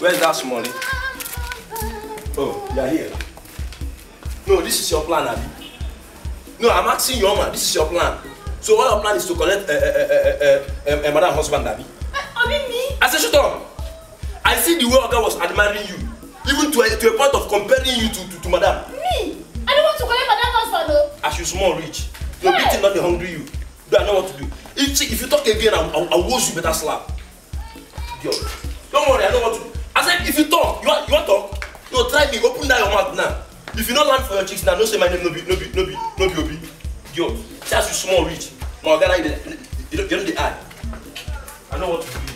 Where's that money? Oh, you are here. No, this is your plan, Abby. No, I'm asking your man. This is your plan. So what your plan is to collect madam husband, Abby? Me? I said, shut up. I see the way Oga was admiring you, even to a point of comparing you to madam. Me? I don't want to collect madam husband, though. As you small rich, your big thing not the hungry you. Do I know what to do? If you talk again, I'll wash you better slap. Yo, don't worry, I know what to do. I said, if you talk, you want to talk? No, try me. Open down your mouth now. If you don't land for your chicks now, don't say my name. No be Obi. Yo, say as you small rich. No, Ghana, you don't the eye. I know what to do.